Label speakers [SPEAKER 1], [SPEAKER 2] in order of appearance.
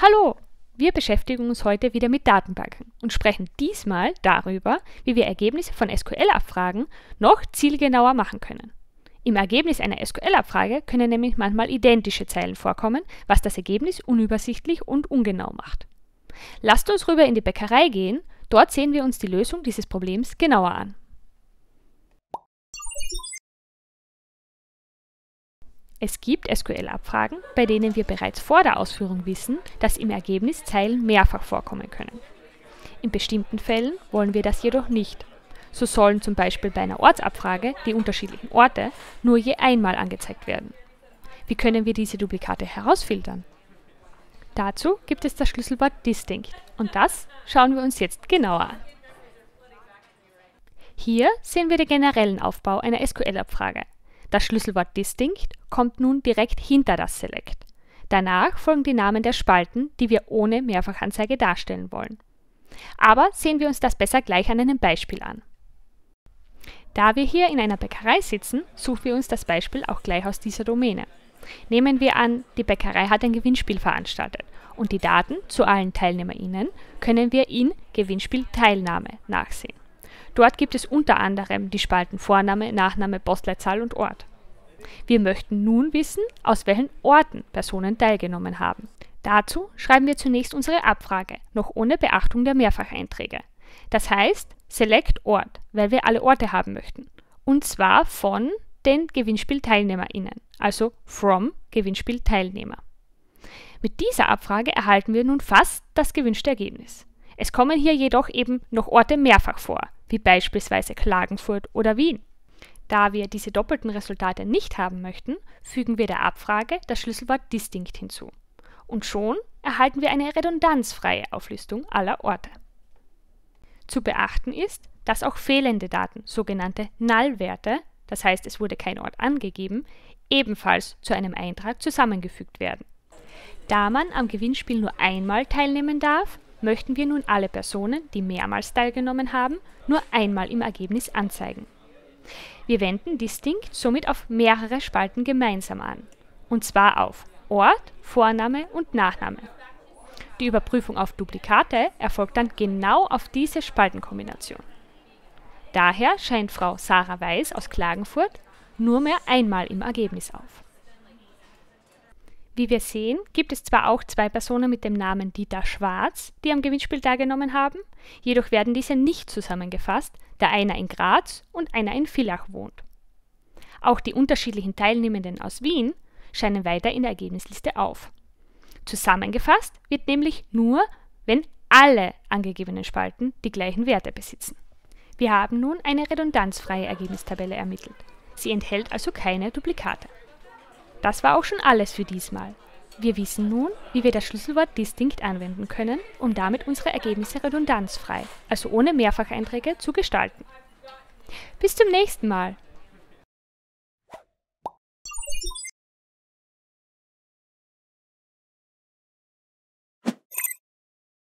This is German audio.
[SPEAKER 1] Hallo! Wir beschäftigen uns heute wieder mit Datenbanken und sprechen diesmal darüber, wie wir Ergebnisse von SQL-Abfragen noch zielgenauer machen können. Im Ergebnis einer SQL-Abfrage können nämlich manchmal identische Zeilen vorkommen, was das Ergebnis unübersichtlich und ungenau macht. Lasst uns rüber in die Bäckerei gehen, dort sehen wir uns die Lösung dieses Problems genauer an. Es gibt SQL-Abfragen, bei denen wir bereits vor der Ausführung wissen, dass im Ergebnis Zeilen mehrfach vorkommen können. In bestimmten Fällen wollen wir das jedoch nicht. So sollen zum Beispiel bei einer Ortsabfrage die unterschiedlichen Orte nur je einmal angezeigt werden. Wie können wir diese Duplikate herausfiltern? Dazu gibt es das Schlüsselwort distinct und das schauen wir uns jetzt genauer an. Hier sehen wir den generellen Aufbau einer SQL-Abfrage. Das Schlüsselwort distinct kommt nun direkt hinter das select. Danach folgen die Namen der Spalten, die wir ohne Mehrfachanzeige darstellen wollen. Aber sehen wir uns das besser gleich an einem Beispiel an. Da wir hier in einer Bäckerei sitzen, suchen wir uns das Beispiel auch gleich aus dieser Domäne. Nehmen wir an, die Bäckerei hat ein Gewinnspiel veranstaltet und die Daten zu allen TeilnehmerInnen können wir in Gewinnspiel Teilnahme nachsehen. Dort gibt es unter anderem die Spalten Vorname, Nachname, Postleitzahl und Ort. Wir möchten nun wissen, aus welchen Orten Personen teilgenommen haben. Dazu schreiben wir zunächst unsere Abfrage, noch ohne Beachtung der Mehrfacheinträge. Das heißt, select Ort, weil wir alle Orte haben möchten. Und zwar von den Gewinnspielteilnehmerinnen, also from Gewinnspielteilnehmer. Mit dieser Abfrage erhalten wir nun fast das gewünschte Ergebnis. Es kommen hier jedoch eben noch Orte mehrfach vor, wie beispielsweise Klagenfurt oder Wien. Da wir diese doppelten Resultate nicht haben möchten, fügen wir der Abfrage das Schlüsselwort distinct hinzu. Und schon erhalten wir eine redundanzfreie Auflistung aller Orte. Zu beachten ist, dass auch fehlende Daten, sogenannte Null-Werte, das heißt es wurde kein Ort angegeben, ebenfalls zu einem Eintrag zusammengefügt werden. Da man am Gewinnspiel nur einmal teilnehmen darf, möchten wir nun alle Personen, die mehrmals teilgenommen haben, nur einmal im Ergebnis anzeigen. Wir wenden distinct somit auf mehrere Spalten gemeinsam an, und zwar auf Ort, Vorname und Nachname. Die Überprüfung auf Duplikate erfolgt dann genau auf diese Spaltenkombination. Daher scheint Frau Sarah Weiß aus Klagenfurt nur mehr einmal im Ergebnis auf. Wie wir sehen, gibt es zwar auch zwei Personen mit dem Namen Dieter Schwarz, die am Gewinnspiel teilgenommen haben, jedoch werden diese nicht zusammengefasst, da einer in Graz und einer in Villach wohnt. Auch die unterschiedlichen Teilnehmenden aus Wien scheinen weiter in der Ergebnisliste auf. Zusammengefasst wird nämlich nur, wenn alle angegebenen Spalten die gleichen Werte besitzen. Wir haben nun eine redundanzfreie Ergebnistabelle ermittelt. Sie enthält also keine Duplikate. Das war auch schon alles für diesmal. Wir wissen nun, wie wir das Schlüsselwort distinct anwenden können, um damit unsere Ergebnisse redundanzfrei, also ohne Mehrfacheinträge, zu gestalten. Bis zum nächsten Mal!